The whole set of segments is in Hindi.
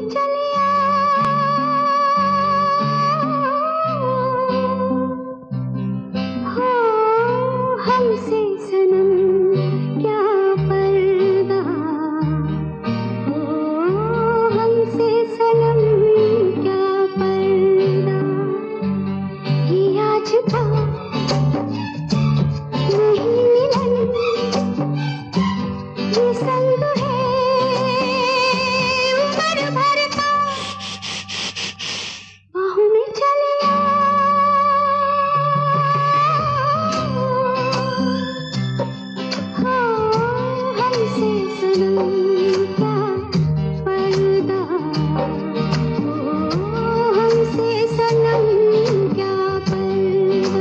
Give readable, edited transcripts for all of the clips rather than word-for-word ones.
चले आओ, हो हमसे सनम क्या पर्दा, हो हमसे सनम क्या पर्दा, ये आज का नहीं मिलन, ये संग है उम्र भर का, बाहों में चले आओ, हो हमसे सनम क्या पर्दा, हो हमसे सनम क्या पर्दा।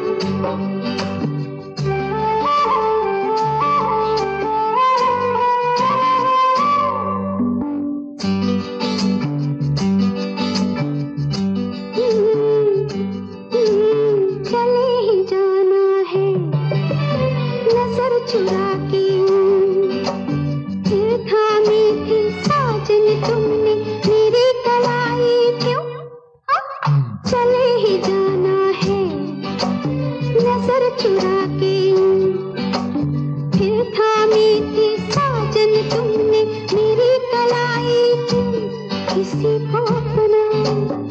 चले ही जाना है नजर चुरा के, फिर थामी थी साजन तुमने मेरी कलाई क्यों, चले ही जाना है नजर चुरा के, फिर थामी थी साजन तुमने मेरी कलाई क्यों, किसी को अपना